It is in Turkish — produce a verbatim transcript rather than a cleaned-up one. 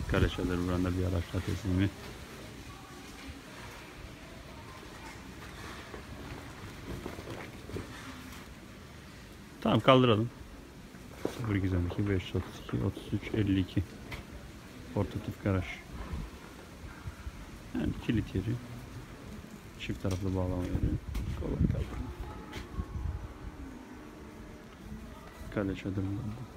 Kale çadır buranda bir araçla teslimi. Tamam, kaldıralım. sıfır iki on iki beş otuz iki otuz üç elli iki portatif garaj. Yani kilit yeri. Çift taraflı bağlama yeri. Kolay kaldırma. Kale çadırında.